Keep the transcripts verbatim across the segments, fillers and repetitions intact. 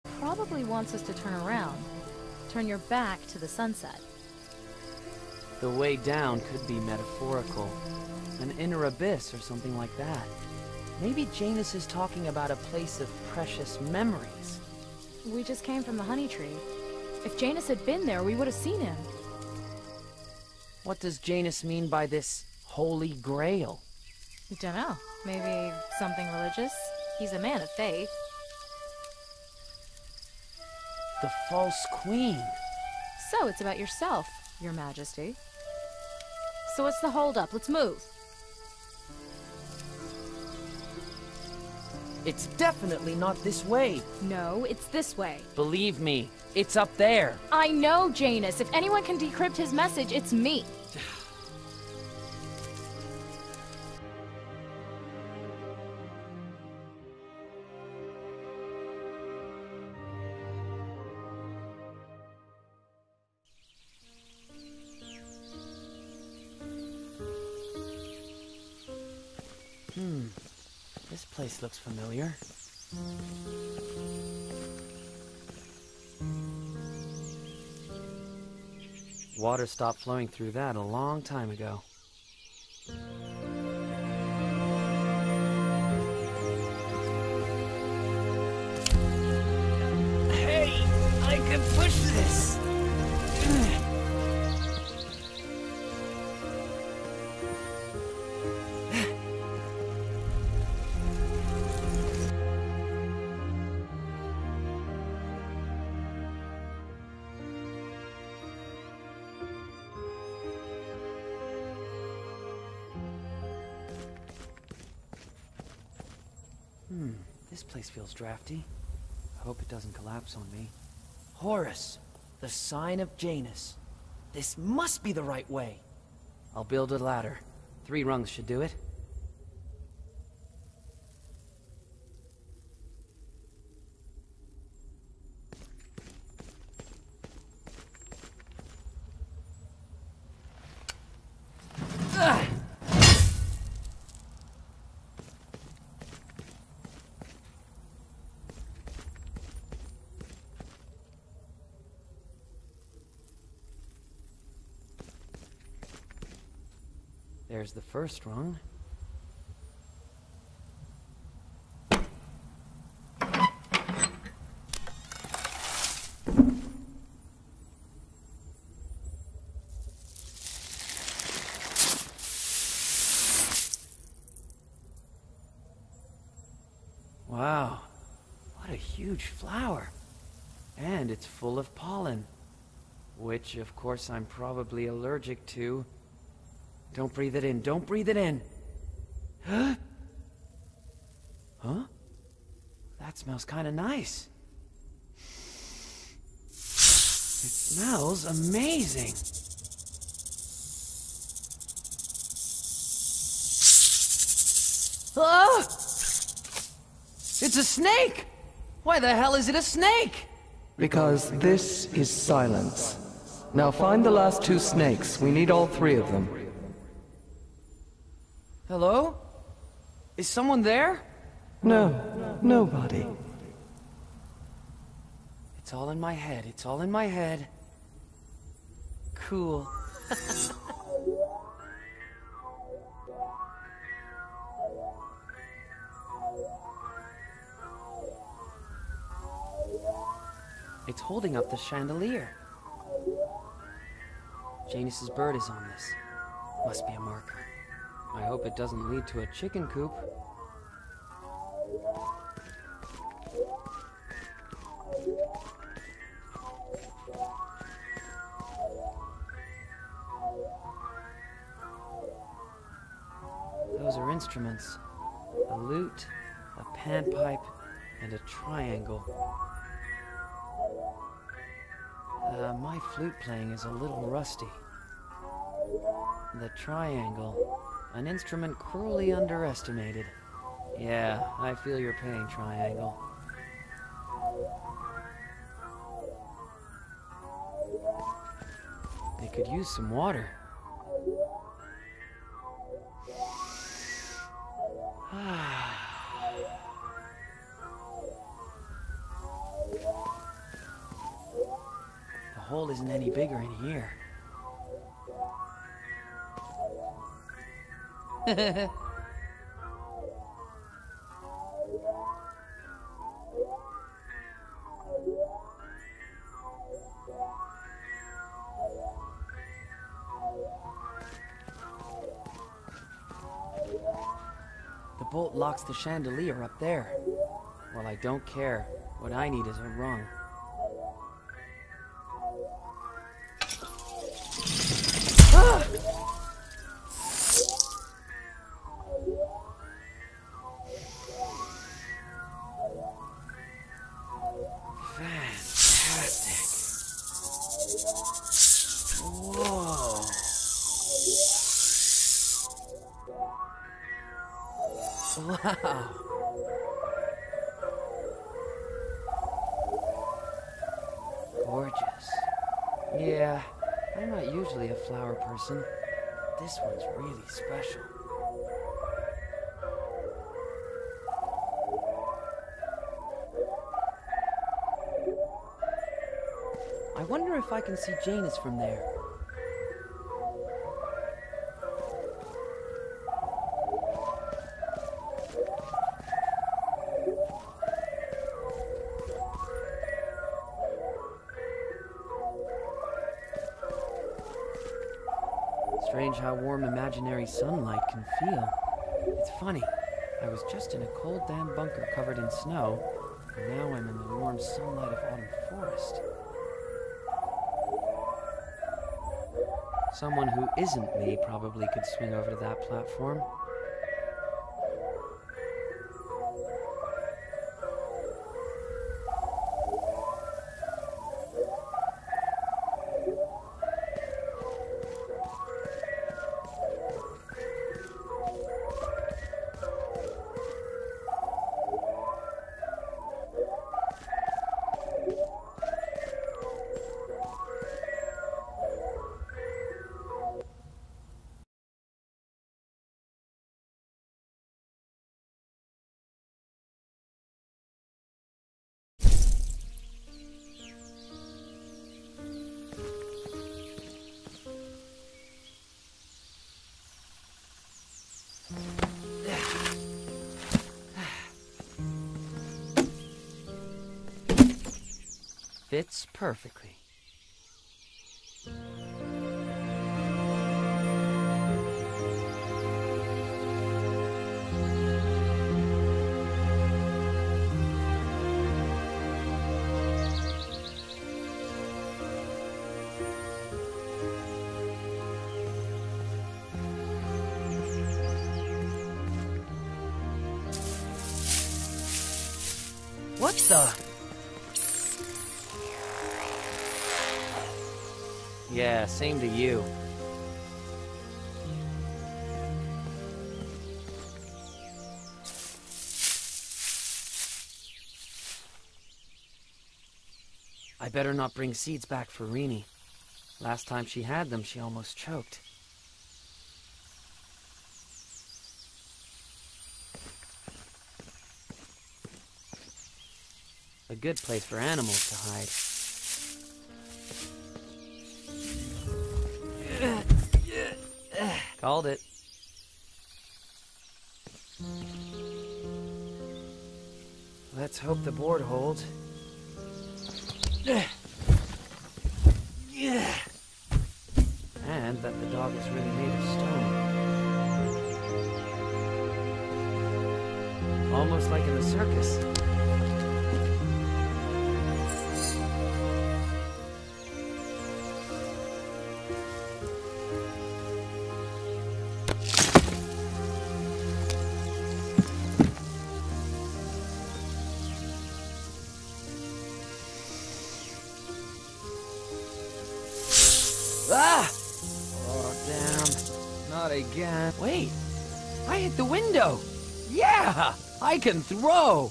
Probably wants us to turn around. Turn your back to the sunset. The way down could be metaphorical. An inner abyss or something like that. Maybe Janus is talking about a place of precious memories. We just came from the honey tree. If Janus had been there, we would have seen him. What does Janus mean by this Holy Grail? Dunno. Maybe something religious? He's a man of faith. The false queen. So it's about yourself, Your Majesty. So what's the holdup? Let's move. It's definitely not this way. No, it's this way. Believe me, it's up there. I know, Janus. If anyone can decrypt his message, it's me. Hmm. This place looks familiar. Water stopped flowing through that a long time ago. Hey! I can push this! Hmm, this place feels drafty. I hope it doesn't collapse on me. Horus, the sign of Janus. This must be the right way. I'll build a ladder. Three rungs should do it. Ugh! There's the first rung. Wow, what a huge flower. And it's full of pollen. Which, of course, I'm probably allergic to. Don't breathe it in. Don't breathe it in. Huh? Huh? That smells kind of nice. It smells amazing. Ah! It's a snake! Why the hell is it a snake? Because this is silence. Now find the last two snakes. We need all three of them. Hello? Is someone there? No, nobody. It's all in my head. It's all in my head. Cool. It's holding up the chandelier. Janus's bird is on this. Must be a marker. I hope it doesn't lead to a chicken coop. Those are instruments. A lute, a panpipe, and a triangle. Uh, my flute playing is a little rusty. The triangle. An instrument cruelly underestimated. Yeah, I feel your pain, Triangle. They could use some water. hole isn't any bigger in here. The bolt locks the chandelier up there. Well, I don't care. What I need is a rung. Ah! Fantastic. Whoa. Wow. Gorgeous. Yeah, I'm not usually a flower person. This one's really special. I wonder if I can see Janus from there. Strange how warm imaginary sunlight can feel. It's funny. I was just in a cold, damp bunker covered in snow, and now I'm in the warm sunlight of autumn forest. Someone who isn't me probably could swing over to that platform. Fits perfectly. What the? Yeah, same to you. I better not bring seeds back for Rini. Last time she had them, she almost choked. A good place for animals to hide. Called it. Let's hope the board holds. And that the dog is really made of stone. Almost like in the circus. Ah! Oh, damn. Not again. Wait! I hit the window! Yeah! I can throw!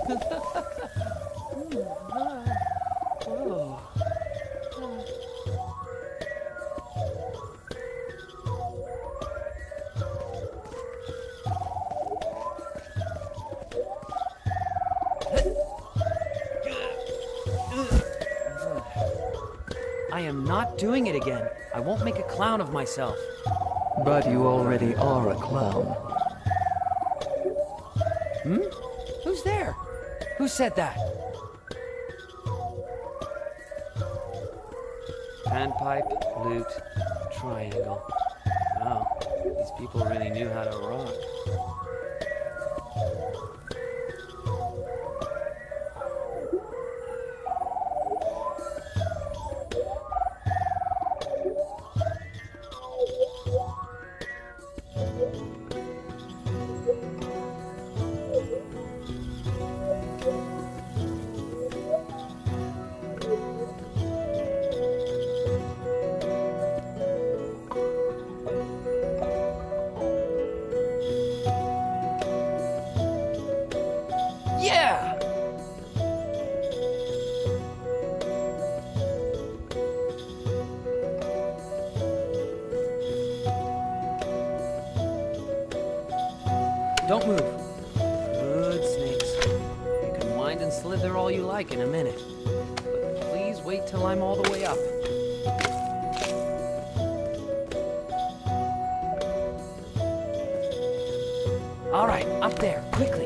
I am not doing it again. I won't make a clown of myself. But you already are a clown. Hmm? Who's there? Who said that? Panpipe, lute, triangle. Wow, these people really knew how to rock. Yeah! Don't move. Good snakes. You can wind and slither all you like in a minute. But please wait till I'm all the way up. All right, up there, quickly.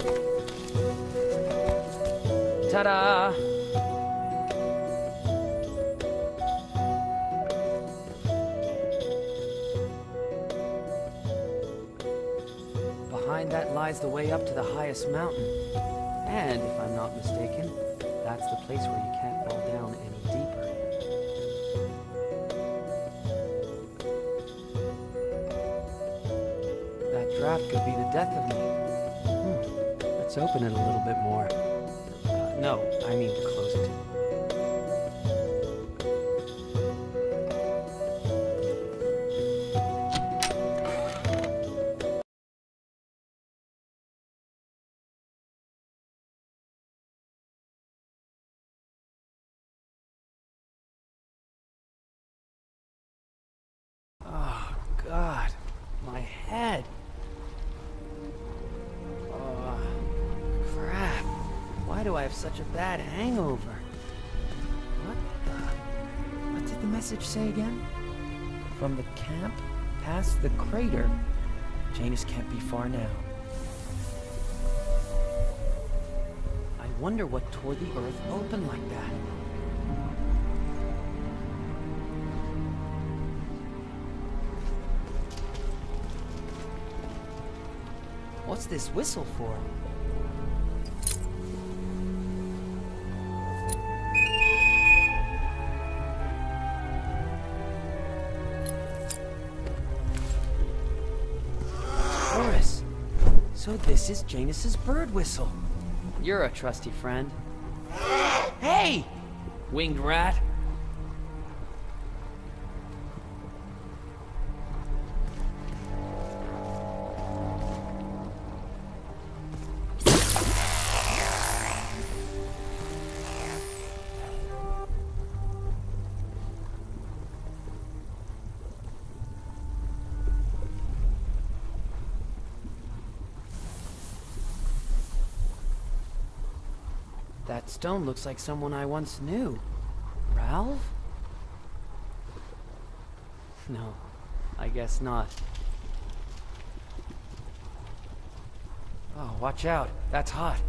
Ta-da! Behind that lies the way up to the highest mountain. And, if I'm not mistaken, that's the place where you can't fall down any deeper. That draft could be the death of me. Hmm. Let's open it a little bit more. Uh, no, I mean close it. Oh, God. My head. Oh, crap. Why do I have such a bad hangover? What the... What did the message say again? From the camp, past the crater. Janus can't be far now. I wonder what tore the earth open like that. What's this whistle for? Horus! So this is Janus's bird whistle. You're a trusty friend. Hey! Winged rat! That stone looks like someone I once knew. Ralph? No, I guess not. Oh, watch out. That's hot.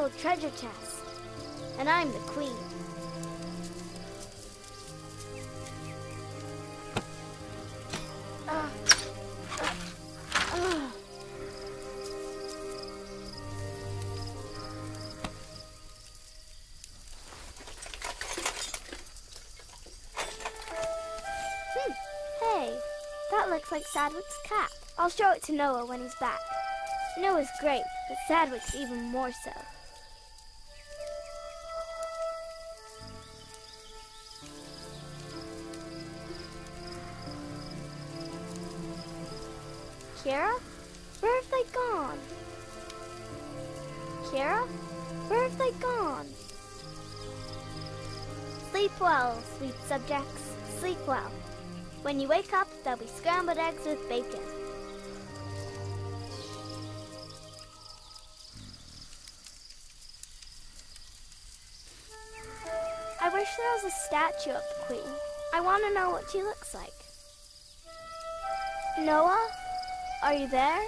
emerald treasure chest. And I'm the queen. Uh, uh, uh. Hmm. Hey, that looks like Sadwick's cap. I'll show it to Noah when he's back. Noah's great, but Sadwick's even more so. Kiara? Where have they gone? Kiara? Where have they gone? Sleep well, sweet subjects. Sleep well. When you wake up, there'll be scrambled eggs with bacon. I wish there was a statue of the Queen. I want to know what she looks like. Noah? Are you there?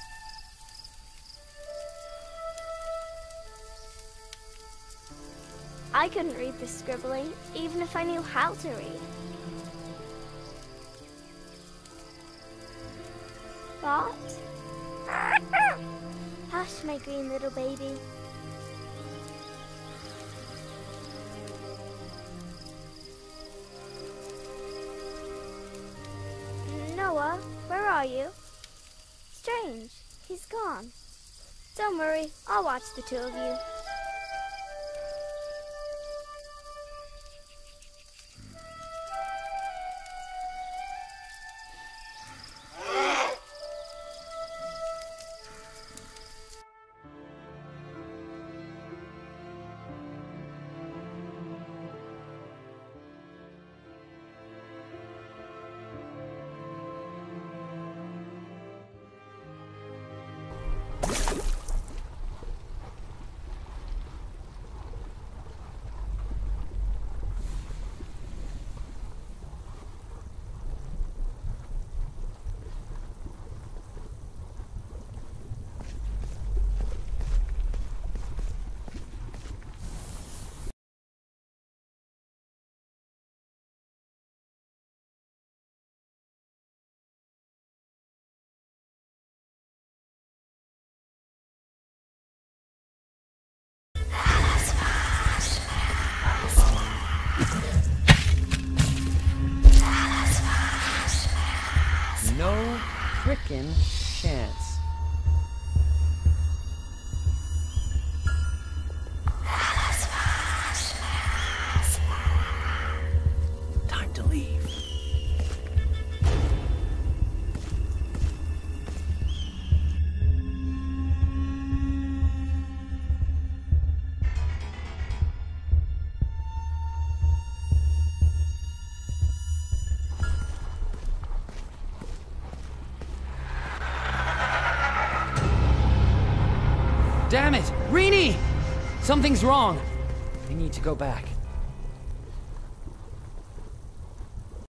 I couldn't read the scribbling, even if I knew how to read. What? Hush, my green little baby. Noah, where are you? Strange, he's gone. Don't worry, I'll watch the two of you. No frickin' chance. Time to leave. Damn it! Rini! Something's wrong. I need to go back.